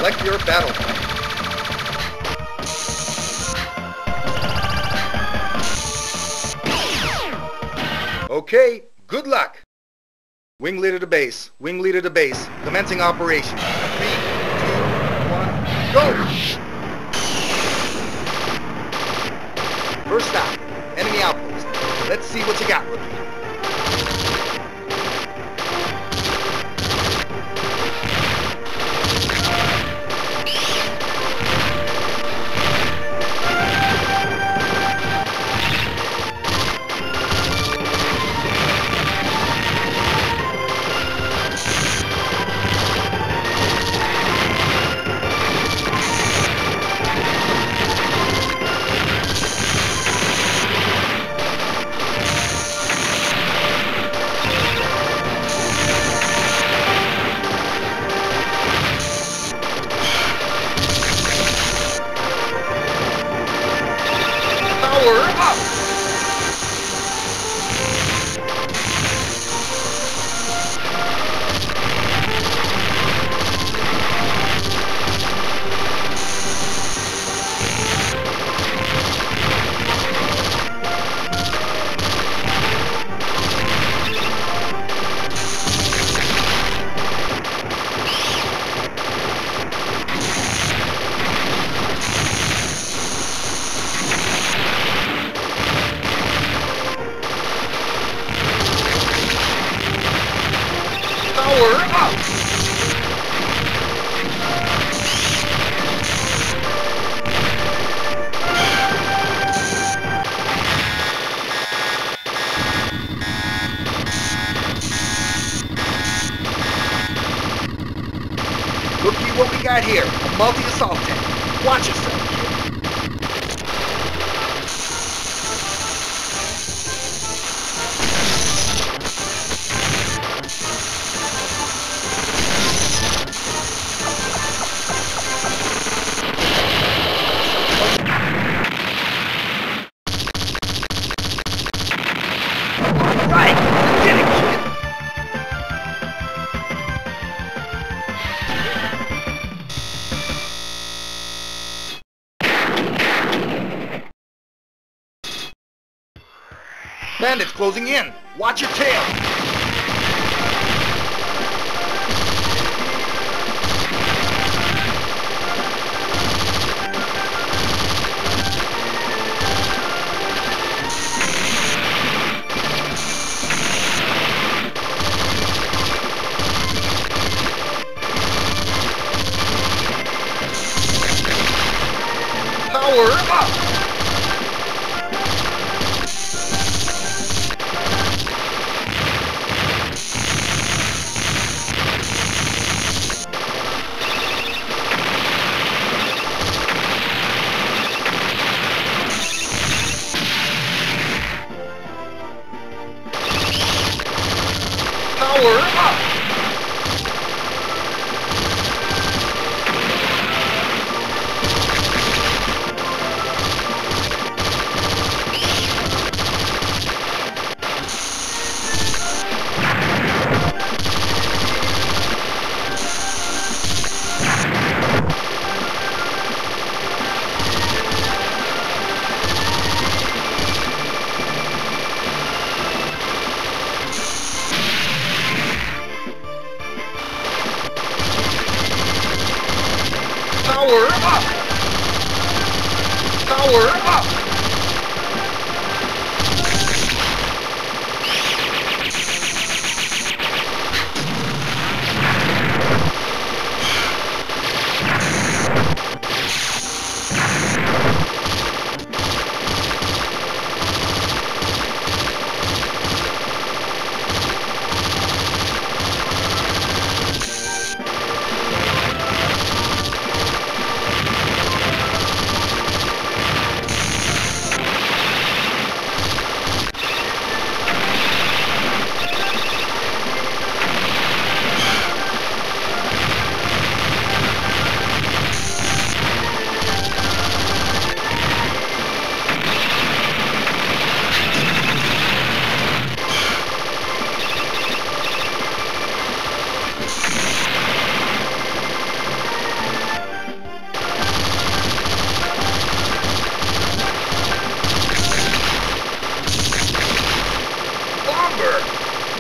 Select your battle point. Okay, good luck. Wing leader to base. Wing leader to base. Commencing operation. 3, 2, 1, go! First stop, enemy outpost. Let's see what you got, rookie. Power up! Power up! Looky what we got here, a multi-assault tank. Watch yourself. Right! Get it, kid! Bandits closing in! Watch your tail! Power up! Power up!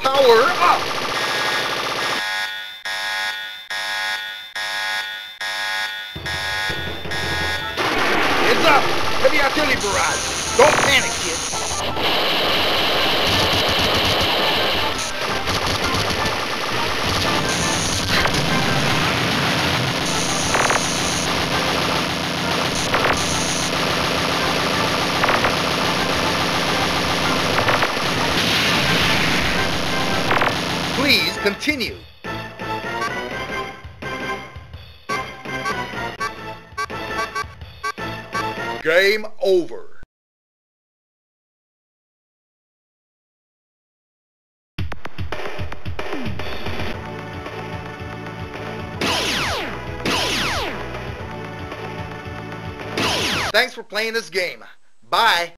Power up! Heads up! Heavy artillery barrage! Don't panic, kid! Please continue. Game over. Thanks for playing this game. Bye.